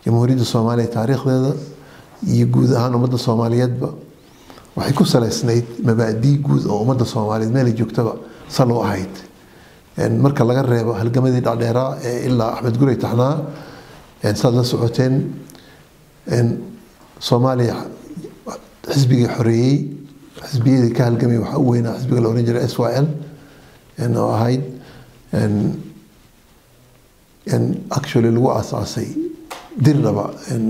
jamhuuriyadda Soomaaliya taariikhdeeda iyo guud ahaan ummadda Soomaaliyeedba waxay ku salaysnayd mabaadi guud oo ummadda Soomaaliyeed meel ay joogtaba sal u ahayd marka laga reebo halgamadii dhaadheeraa ee ilaa Axmed Gurey Taxnaa saad la socoteen Soomaaliya xisbigii xoreeyay xisbiyadii ka halgamay waxa uu weynaa xisbiga la oran jiray SYL oo ahayd actually lagu aasaasay dirnaba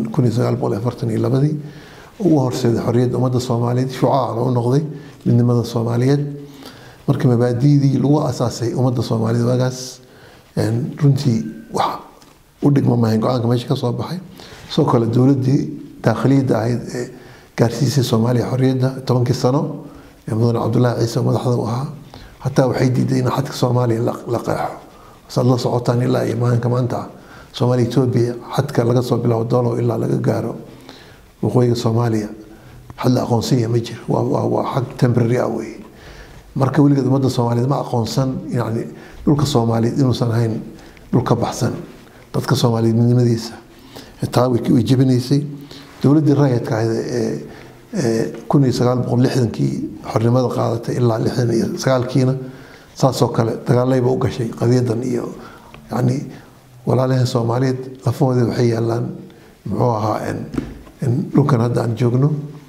1942 ugu horseeday xorriyadda ummadda Soomaaliyeed shucaac u noqday midnimada Soomaaliyeed markii mabaadi'dii lagu aasaasay ummadda Soomaaliyeed waagaas runtii wax u dhigma maahan go'aanka meesha ka soo baxay soo kale dawladdii daakhiliyadda ahayd ee gaarsiisay Soomaaliya xorriyadda 10 sano ee mudane Cabdullaahi Ciise madaxda u ahaa hataa waxay diiday in xadka Soomaaliya la qeexo sad la socotaan ilaa iyo maalinka maanta Soomaaliya Itoobiya xadka laga soo bilaabo doolo ilaa laga gaaro waqooyiga Soomaaliya xal aqoonsiga ma jiro waa xaq temporary ah weey marka weligeed ummadda Soomaaliyeed ma aqoonsan yani dhulka Soomaaliyeed inuusan ahayn dhulka baxsan dadka Soomaaliyeed midnimadiisa taa way jabinaysay dawladdii rayidka ahayd ee 1960kii xornimada qaadatay ilaa 69kiina saasoo kale dagaalayba u gashay qadiyadan iyo yani walaalaha Soomaaliyeed lafooda waxay yaalaan muxuu ahaa in dhulkan hadda aan joogno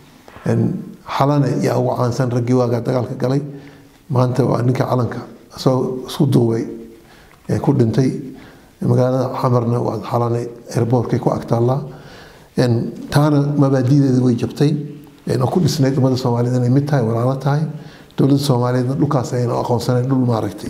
xalana yaa ugu caansan raggii waaga dagaalka galay maanta waa ninka calanka soo isku duubay ku dhintay magaalada Xamarna waa xalana airportkay ku agtaala taana mabaadi'deedu way jabtay oo ku dhisnayd ummadda Soomaaliyeed inay mid tahay walaalo tahay dawladda Soomaaliyeed dhulkaas ayna aqoonsaneen dhul maaragtay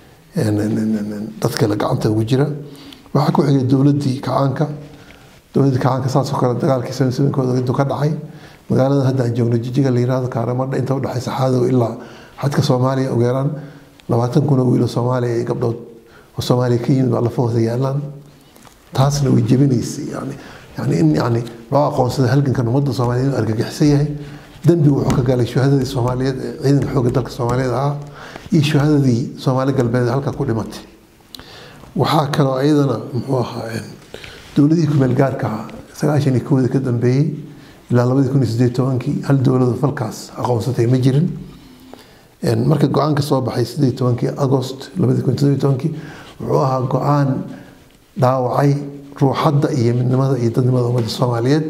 dadka la gacanta ugu jira waxa ku xigay dawladdii kacaanka saasoo kale dagaalkii 77kooda intuu ka dhacay magaalada hadda aan joogno Jijiga la yiraahdo Kaaramadha inta u dhaxaysa Xaadow ilaa xadka Soomaaliya ugu yaraan 20,000 wiil Soomaaliya iyo gabdhood oo Soomaaliya ka yimid baa lafooda yaalaan taasna way jabinaysay يعني loo aqoonsaday halgankan ummadda Soomaaliyeed inuu argagixisay yahay dambi wuxuu ka galay shuhadadii Soomaaliyeed ciidanka xoogga dalka Soomaaliyeed ah iyo shuhadadii Soomaali galbeed halka ku dhimatay waxa kale oo ayadana muxuu ahaa dawladii ku meel gaarka ah 91 ka dambeeyay ilaa 2018 hal dawlad falkaas aqoonsatay ma jirin marka go'aanka soo baxay 18 August 2018 wuxuu ahaa go'aan dhaawacay ruuxadda iyo midnimada iyo dadnimada ummadda Soomaaliyeed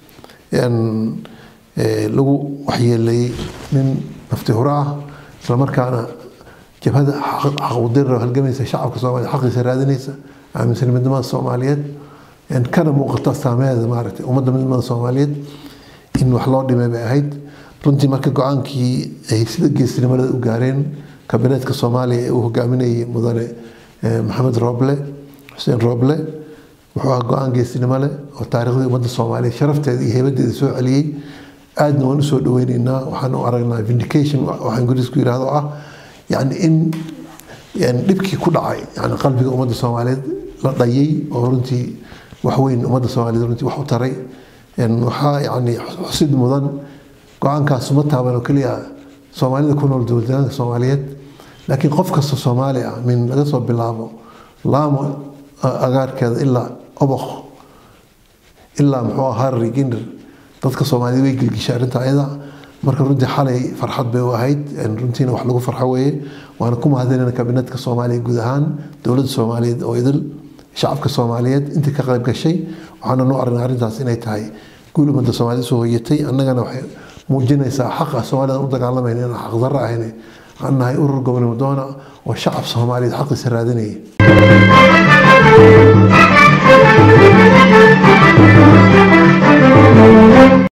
lagu waxyeelay nin nafti hura ah isla markaana jabhada xaq u dir halgamaysa shacabka Soomaaliyeed xaqiisa raadinaysa aaminsan midnimada Soomaaliyeed kana muuqata saameeyada maaragtay ummadda midnimada Soomaaliyeed in wax loo dhimay bay ahayd runtii marka go'aankii ay sida geesinimada u gaareen kabineetka Soomaaliya ee uu hogaaminayay mudane Maxamed Xuseen Roble wuxuu ahaa go'aan geesinimo leh oo taariikhda ummadda Soomaaliyeed sharafteeda iyo heebadeeda soo celiyay aadna waan u soo dhaweynaynaa waxaan u aragnaa vindication waxaan Ingiriisku yiraahdo ah yani in dhibkii ku dhacay yani qalbiga ummadda Soomaaliyeed la dhayay oo runtii wax weyn ummadda Soomaaliyeed runtii wax u taray waxa yani xusid mudan go'aankaas ma taaban oo kaliya Soomaalida ku nool dawladda Soomaaliyeed laakiin qof kasta Soomaali ah min laga soo bilaabo laamo agaarkeeda ilaa oboq ilaa muxuu ahaa Harri Ginder dadka Soomaaliyeed way gilgishay arrinta ayada marka runtii xalay farxad bay u ahayd runtiina wax lagu farxo weeye waana ku mahadcelinaa kabineetka Soomaaliya guud ahaan dawladda Soomaaliyeed oo idil shacabka Soomaaliyeed intii ka qayb gashay waxaana noo aragnaa arrintaas inay tahay guul ummadda Soomaaliyeed soo hoyatay annagana waxay muujinaysaa xaqa Soomaalida u dagaalamayna in xaq darro ahayn annahay urur gobonimo doona oo shacab Soomaaliyeed xaqiisa raadinaya